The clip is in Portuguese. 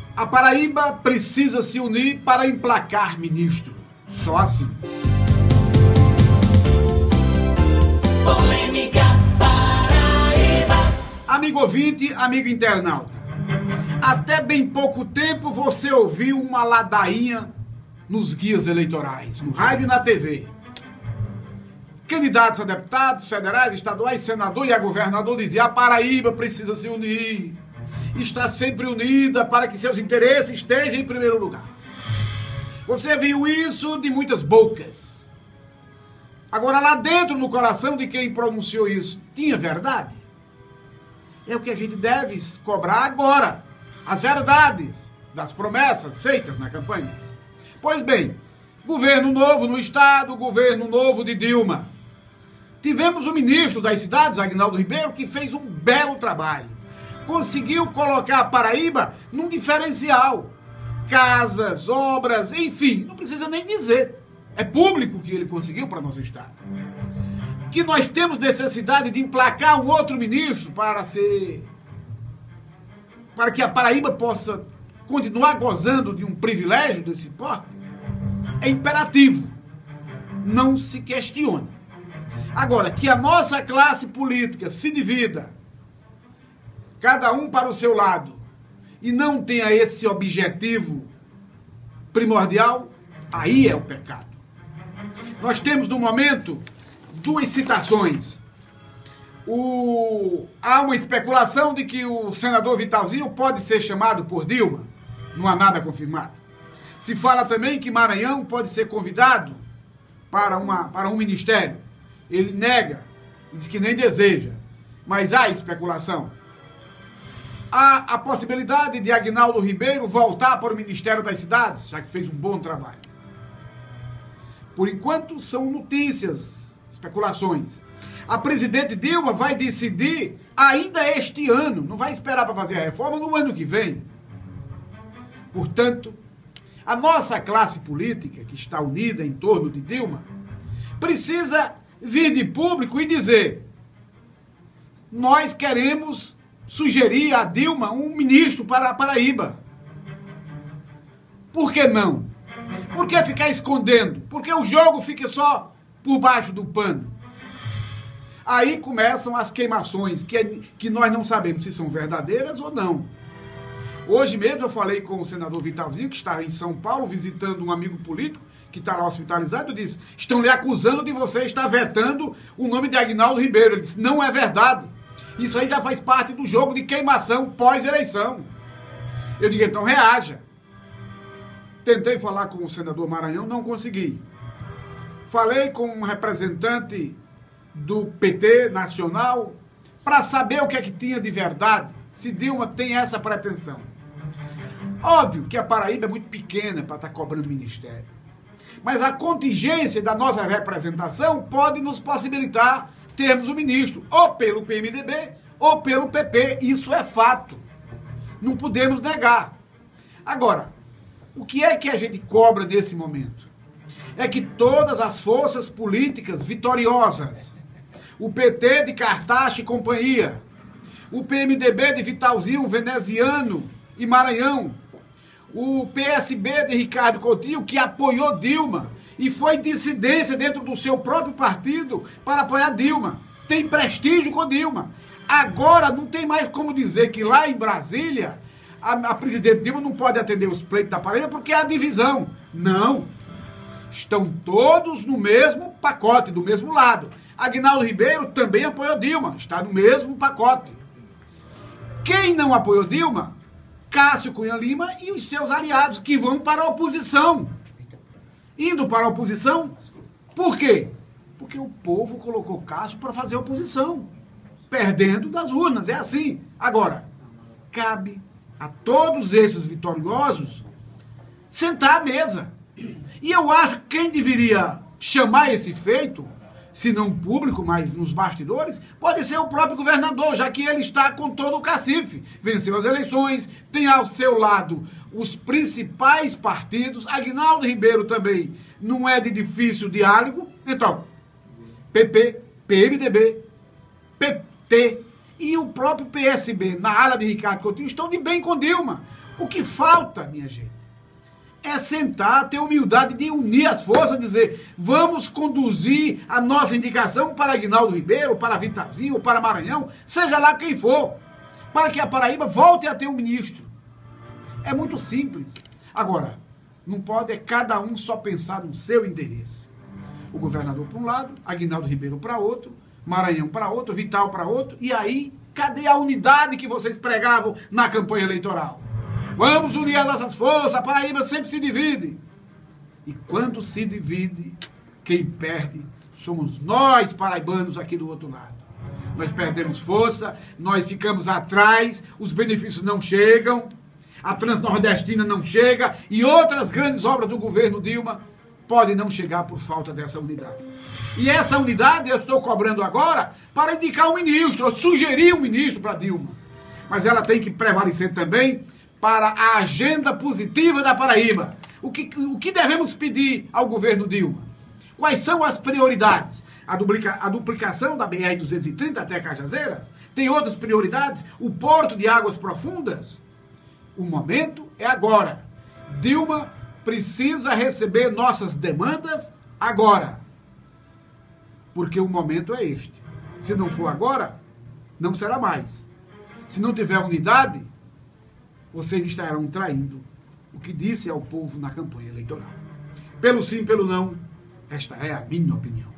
A Paraíba precisa se unir para emplacar ministro. Só assim. Polêmica Paraíba. Amigo ouvinte, amigo internauta. Até bem pouco tempo você ouviu uma ladainha nos guias eleitorais, no rádio e na TV. Candidatos a deputados federais, estaduais, senador e a governador diziam: a Paraíba precisa se unir, está sempre unida para que seus interesses estejam em primeiro lugar. Você viu isso de muitas bocas. Agora, lá dentro, no coração de quem pronunciou isso, tinha verdade? É o que a gente deve cobrar agora, as verdades das promessas feitas na campanha. Pois bem, governo novo no estado, governo novo de Dilma. Tivemos o ministro das cidades, Aguinaldo Ribeiro, que fez um belo trabalho. Conseguiu colocar a Paraíba num diferencial. Casas, obras, enfim, não precisa nem dizer. É público que ele conseguiu para nosso estado. Que nós temos necessidade de emplacar um outro ministro para que a Paraíba possa continuar gozando de um privilégio desse porte, é imperativo. Não se questione. Agora, que a nossa classe política se divida, cada um para o seu lado, e não tenha esse objetivo primordial, aí é o pecado. Nós temos, no momento, duas citações. Há uma especulação de que o senador Vitalzinho pode ser chamado por Dilma. Não há nada confirmado. Se fala também que Maranhão pode ser convidado para um ministério. Ele nega, diz que nem deseja. Mas há especulação. Há a possibilidade de Aguinaldo Ribeiro voltar para o Ministério das Cidades, já que fez um bom trabalho. Por enquanto, são notícias, especulações. A presidente Dilma vai decidir ainda este ano, não vai esperar para fazer a reforma no ano que vem. Portanto, a nossa classe política, que está unida em torno de Dilma, precisa vir de público e dizer: nós queremos sugerir a Dilma um ministro para a Paraíba. Por que não? Por que ficar escondendo? Porque o jogo fica só por baixo do pano. Aí começam as queimações, que nós não sabemos se são verdadeiras ou não. Hoje mesmo eu falei com o senador Vitalzinho, que está em São Paulo, visitando um amigo político, que está lá hospitalizado. Eu disse: estão lhe acusando de você estar vetando o nome de Aguinaldo Ribeiro. Ele disse: não é verdade. Isso aí já faz parte do jogo de queimação pós-eleição. Eu digo: então reaja. Tentei falar com o senador Maranhão, não consegui. Falei com um representante do PT nacional para saber o que é que tinha de verdade, se Dilma tem essa pretensão. Óbvio que a Paraíba é muito pequena para estar cobrando ministério. Mas a contingência da nossa representação pode nos possibilitar termos o ministro, ou pelo PMDB, ou pelo PP. Isso é fato. Não podemos negar. Agora, o que é que a gente cobra nesse momento? É que todas as forças políticas vitoriosas, o PT de Cartacho e companhia, o PMDB de Vitalzinho, Veneziano e Maranhão, o PSB de Ricardo Coutinho, que apoiou Dilma e foi dissidência dentro do seu próprio partido para apoiar Dilma. Tem prestígio com Dilma. Agora não tem mais como dizer que lá em Brasília a presidente Dilma não pode atender os pleitos da Paraíba porque há divisão. Não. Estão todos no mesmo pacote, do mesmo lado. Aguinaldo Ribeiro também apoiou Dilma, está no mesmo pacote. Quem não apoiou Dilma? Cássio Cunha Lima e os seus aliados, que vão para a oposição. Indo para a oposição, por quê? Porque o povo colocou Cássio para fazer oposição, perdendo das urnas, é assim. Agora, cabe a todos esses vitoriosos sentar à mesa. E eu acho que quem deveria chamar esse feito, se não público, mas nos bastidores, pode ser o próprio governador, já que ele está com todo o cacife. Venceu as eleições, tem ao seu lado os principais partidos. Aguinaldo Ribeiro também não é de difícil diálogo. Então, PP, PMDB, PT e o próprio PSB, na ala de Ricardo Coutinho, estão de bem com Dilma. O que falta, minha gente, é sentar, ter humildade de unir as forças, dizer, vamos conduzir a nossa indicação para Aguinaldo Ribeiro, para Vitarzinho, ou para Maranhão, seja lá quem for, para que a Paraíba volte a ter um ministro. É muito simples. Agora, não pode cada um só pensar no seu interesse. O governador para um lado, Aguinaldo Ribeiro para outro, Maranhão para outro, Vital para outro, e aí, cadê a unidade que vocês pregavam na campanha eleitoral? Vamos unir as nossas forças, a Paraíba sempre se divide. E quando se divide, quem perde somos nós, paraibanos, aqui do outro lado. Nós perdemos força, nós ficamos atrás, os benefícios não chegam, a Transnordestina não chega e outras grandes obras do governo Dilma podem não chegar por falta dessa unidade. E essa unidade eu estou cobrando agora para indicar um ministro, eu sugeri um ministro para Dilma. Mas ela tem que prevalecer também para a agenda positiva da Paraíba. O que devemos pedir ao governo Dilma? Quais são as prioridades? A duplicação da BR-230 até Cajazeiras? Tem outras prioridades? O porto de águas profundas? O momento é agora. Dilma precisa receber nossas demandas agora. Porque o momento é este. Se não for agora, não será mais. Se não tiver unidade, vocês estarão traindo o que disse ao povo na campanha eleitoral. Pelo sim, pelo não, esta é a minha opinião.